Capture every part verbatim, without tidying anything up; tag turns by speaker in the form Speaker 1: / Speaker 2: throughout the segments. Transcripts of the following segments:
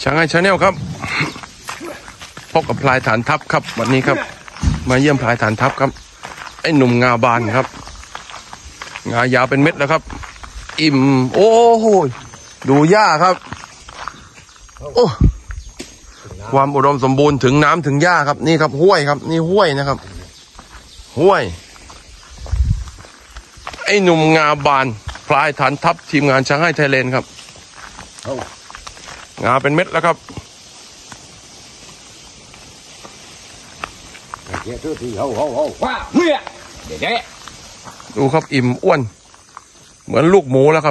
Speaker 1: ช่างไอ้ชาแนลครับพบกับพลายฐานทัพครับวันนี้ครับมาเยี่ยมพลายฐานทัพครับไอ้หนุ่มงาบานครับงายาวเป็นเม็ดแล้วครับอิ่มโอ้โหดูหญ้าครับโอ้ความอุดมสมบูรณ์ถึงน้ำถึงหญ้าครับนี่ครับห้วยครับนี่ห้วยนะครับห้วยไอ้หนุ่มงาบานพลายฐานทัพทีมงานช่างไอ้ไทยแลนด์ครับงาเป็นเม็ดแล้วครับดูครับอิ่มอ้วนเหมือนลูกหมูแล้วครับ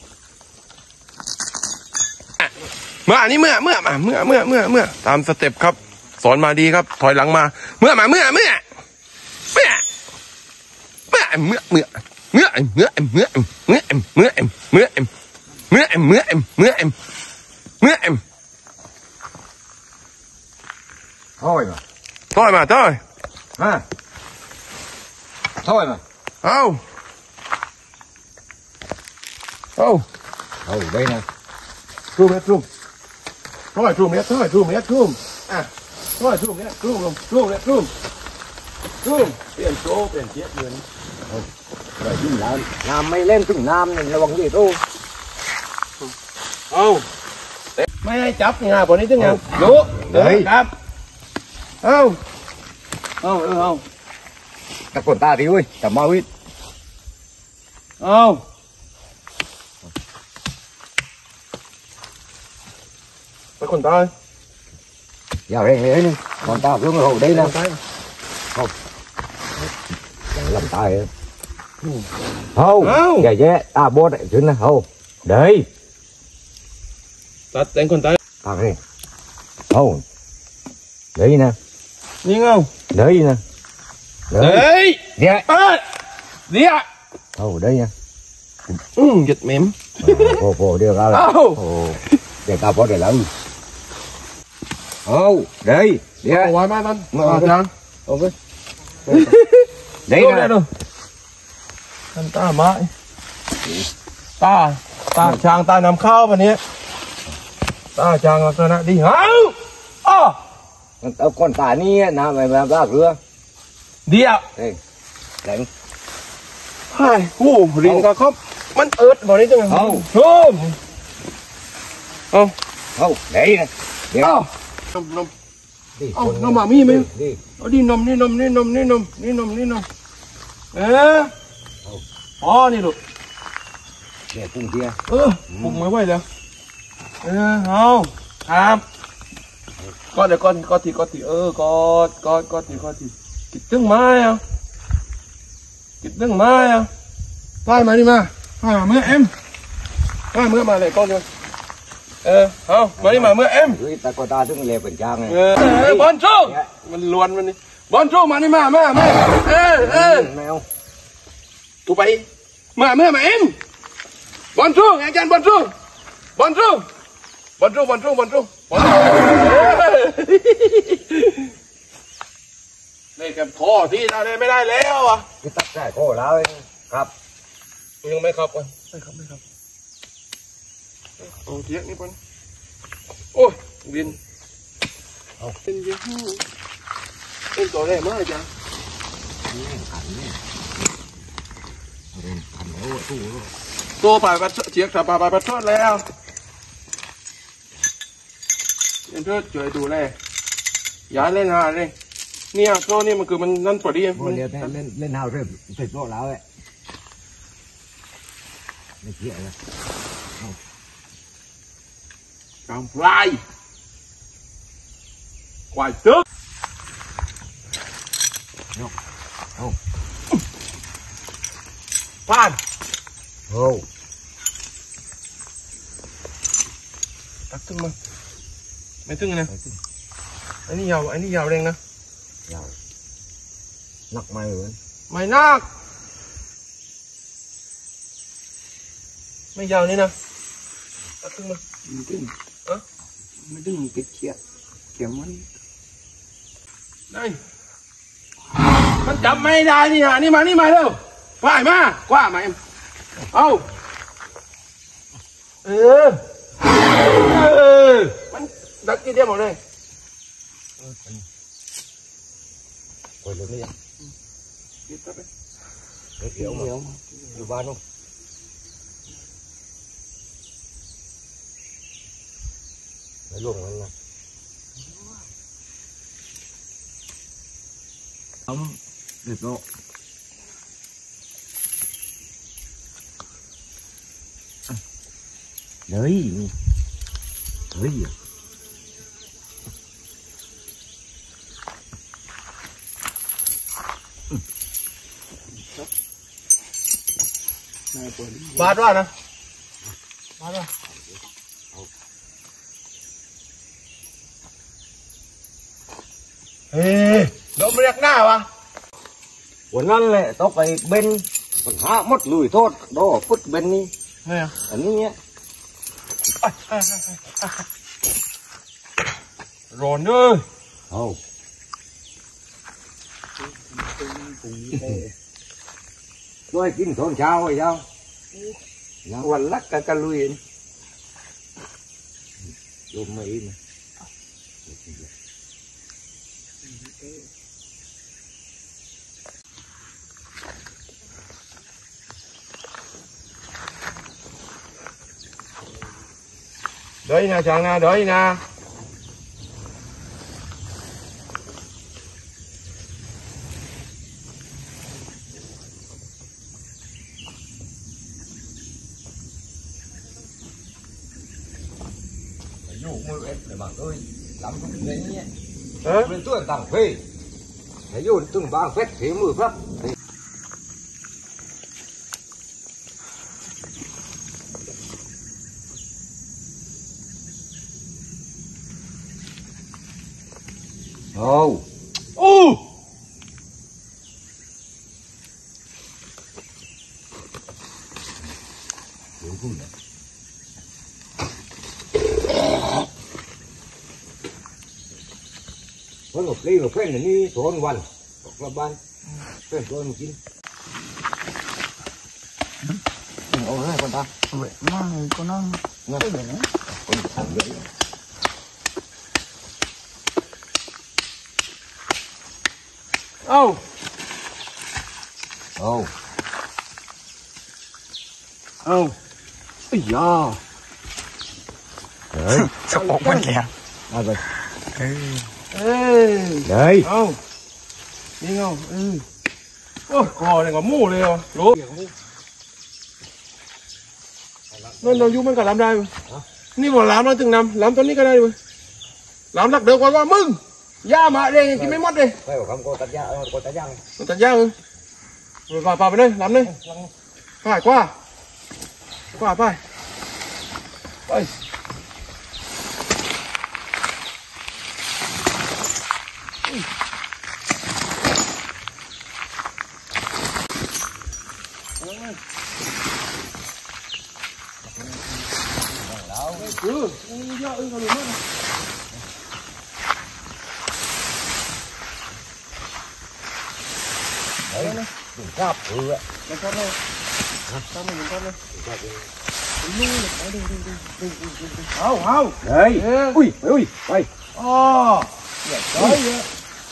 Speaker 1: เมื่ออันนี้เมื่อเมื่อมาเมื่อเมื่อเมื่อเมื่อตามสเต็ปครับสอนมาดีครับถอยหลังมาเมื่อมาเมื่อเมื่อเมื่อเมื่อเมื่อเมื่อเมื่อเมื่อเมื่อเมื่อเมื่อเมื่อเมื่อเมื่อเมื่อเมื่อเมื่อเมื่อ
Speaker 2: thôi mà
Speaker 1: thôi mà thôi
Speaker 2: ha thôi mà
Speaker 1: không không
Speaker 2: ừ đây nè
Speaker 1: zoom hết zoom thôi zoom hết thôi zoom hết zoom à thôi zoom hết zoom luôn zoom hết zoom zoom tiền số tiền chiếc tiền
Speaker 2: rồi chúng làm làm mày lên từng nam này là bằng gì thôi
Speaker 1: không mấy ai chấp nhà bọn ấy chứ nhà đủ đấy cam không không ừ không
Speaker 2: các con ta đi ơi tầm mau ít
Speaker 1: không các con ta
Speaker 2: vào đây đấy đi con ta xuống hồ đây nè không làm tay không dạ dạ à bố đại chứ nè không đấy
Speaker 1: tắt đánh con tay
Speaker 2: à đây không đấy nè
Speaker 1: nhìn không
Speaker 2: đấy nè
Speaker 1: đấy
Speaker 2: dạ
Speaker 1: gì ạ
Speaker 2: không đây nha
Speaker 1: ừ giật mềm
Speaker 2: phô phô đưa ra là để tao có để lắm không đây đi
Speaker 1: à ngoài mai văn ngồi chàng ok
Speaker 2: đấy nè
Speaker 1: thân ta mãi ta ta chàng ta nằm khao vào nhé ta chàng là sao đi hả ờ
Speaker 2: con tả ni nào mày mà ra cửa
Speaker 1: đi ạ
Speaker 2: đây đánh
Speaker 1: hai hù rình cả khócมันเอิดvào đấy chứ
Speaker 2: không
Speaker 1: không không
Speaker 2: không đấy nè
Speaker 1: ờ nằm nằm ờ nằm mà mi mi nó đi nằm đi nằm đi nằm đi nằm đi nằm đi nằm ê ó đi được
Speaker 2: để cùng kia
Speaker 1: ừ cùng mới quay được ừ không tham con để con con thì con thì ơ con con con thì con thì kịch tương mai à kịch tương mai à thôi mà đi mà thôi mà mưa em thôi mưa mà lại con rồi ờ không mà đi mà mưa em
Speaker 2: ta con ta cũng lề phần trang này
Speaker 1: ờ bón trâu mình luồn mình đi bón trâu mà đi mà mà mà ê ê
Speaker 2: mèo
Speaker 1: tụi bay mà mưa mà em bón trâu nghe chân bón trâu bón trâu bón trâu bón trâu bón trâuนี่แกพอที่เราได้ไม่ได้แล้วอ่ะ
Speaker 2: cái tắc giải khổ lao ấyครับ
Speaker 1: ยังไม่ครับอ่ะไม่ครับไม่ครับโอ้เทียกนี่ปนโอ้ยวินเป็นยังไงเป็นตัวแรกมากจ้ะตัวไปปัดเทียกถ้าไปไปปัดทอดแล้วเอ็นเพื่อช่วยดูแลย้ายเล่นหาเลยเนี่ยโซ่นี่มันคือมันนั่นพอดีมัน
Speaker 2: เล่นเล่นเล่นหาวเริ่มเสร็จโลกแล้วไอ้ไม่เกี่ยวเลย
Speaker 1: กางพลายควายตึ๊กผ่าน
Speaker 2: โอ้
Speaker 1: ตักตึ้งมาไม่ตึ้งนะอันนี้ยาวอันนี้ยาวแรงนะ
Speaker 2: ยาวหนักไหมเหรอ
Speaker 1: ไม่นักไม่ยาวนี่นะตักตึ้งมา
Speaker 2: ไม่ตึ้งเออไม่ตึ้งติดเขียดเขียดมัน
Speaker 1: นี่มันจับไม่ได้นี่ฮะนี่มานี่มาเร็วไปมากว่ามาเอ็มเอาเออเออมันดักกี่เดียวหมดเลย
Speaker 2: โอ้ยเรื่องนี้เดี๋ยวมาอยู่บ้านนู้นไม่ลงมันนะทำเด็ดโน่เฮ้ยเฮ้ย
Speaker 1: บาดว่านะบาดว่าเฮ้ยโดนเรียกหน้าวะ
Speaker 2: วันนั้นแหละต้องไปเบนปัญหาหมดลุยโทษโดฟุตเบนนี่
Speaker 1: เนี่ย
Speaker 2: อันนี้เนี่ย
Speaker 1: ร้อนเลย
Speaker 2: เอาด้วยกินตอนเช้าไอ้เจ้าวันลักกันกันลุยลมไม่อิน
Speaker 1: đấy nè chàng nè đấy nè
Speaker 2: dụ mưa em để bằng tôi làm cũng đấy nhé
Speaker 1: ờ
Speaker 2: bên tôi tặng phê thấy dụ từng ba phép thế mưa pháp ô
Speaker 1: ô
Speaker 2: vẫn một ly một phép là đi thônวันhoặc là ban phép tôi một chín ô này con ta vậy mà con nó nó cái này con thằng vậy
Speaker 1: ô
Speaker 2: ô
Speaker 1: ô ây da
Speaker 2: đấy
Speaker 3: sắp bột mất kìa
Speaker 2: à rồi
Speaker 1: ê
Speaker 2: đấy
Speaker 1: không đi không ừ ôi cò này có mù này rồi lố nênเราอยู่มันก็ล้ำได้นี่บอกล้ำแล้วถึงนำล้ำตอนนี้ก็ได้เลยล้ำหลักเดียวกว่าว่ามึงย่ามาเองกินไม่หมดเลย
Speaker 2: phải của không cô tắt da cô tắt da
Speaker 1: มันตัดย่างrồi vào vàoไปเลยล้ำเลยไปกว่า กว่าไปไปừเยอะอึ้งกันเลยมั้ง
Speaker 2: đấy đừng cáp ừ ạ
Speaker 1: มันชอบเลยชอบเลยมันชอบเลยนี่ไปดูดูดูดูดูดูเอาเอา
Speaker 2: đấy ui ui quay
Speaker 1: อ๋อเยอะเยอะ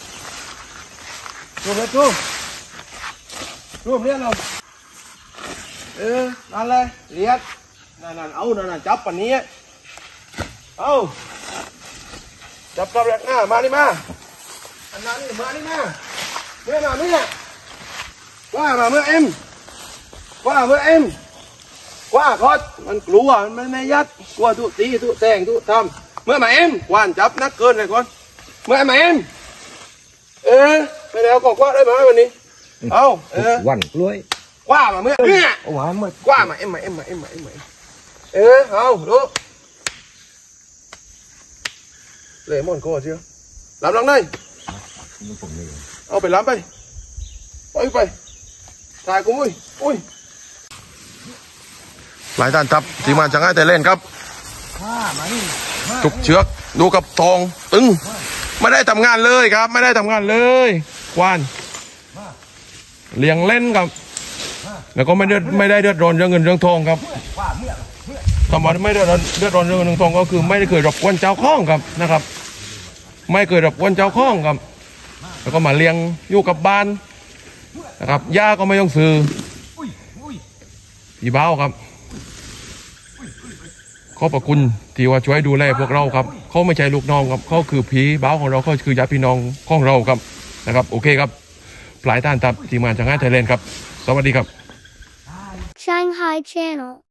Speaker 1: รวมเลยรวมรวมเรียนเราเออนั่นเลยเรียนนั่นนั่นเอานั่นนั่นจับปันนี้เอาจับจับแรกหน้ามานี่มาอันนั้นนี่มานี่มาเมื่อมาเมื่อว่ามาเมื่อเอ็มว่าเมื่อเอ็มว่าคอดมันกลัวมันไม่ยัดกลัวทุตีทุแตงทุทำเมื่อมาเอ็มกวานจับนักเกินเลยก่อนเมื่อมาเอ็มเออไปแล้วก็กว่าได้ไหมวันนี้เอาเออ
Speaker 2: quằn lưới
Speaker 1: กว่ามาเมื่อเนี่ย
Speaker 2: ông hái mất
Speaker 1: กว่ามาเอ็มมาเอ็มมาเอ็มมาเอ็มมาเออเอาดูเลมอนโก้เชียวล้ำลังได้เอาไปล้ำไปไปไปถ่ายกูมุ้ยอุ้ยหลายท่านทับที่มาจากไอ้แต่เล่นครับจุกเชือกดูกับทองตึงไม่ได้ทำงานเลยครับไม่ได้ทำงานเลยควานเลี้ยงเล่นครับแล้วก็ไม่ได้ไม่ได้เดือดร้อนเรื่องเงินเรื่องทองครับสมบัติไม่เดือดร้อนเดือดร้อนเรื่องหนึ่งทองก็คือไม่ได้เคยรบกวนเจ้าข้องครับนะครับ ไม่เคยรบกวนเจ้าข้องครับ แล้วก็มาเลี้ยงอยู่กับบ้านนะครับย่าก็ไม่ต้องซื้อพี่เบ้าครับขอบพระคุณที่ว่าช่วยดูแลพวกเราครับเขาไม่ใช่ลูกน้องครับเขาคือพี่เบ้าของเราเขาคือญาติพี่น้องของเราครับนะครับโอเคครับปลายท่านทัพทีมงานจากงานไทยแลนด์ครับสวัสดีครับ
Speaker 3: Shanghai Channel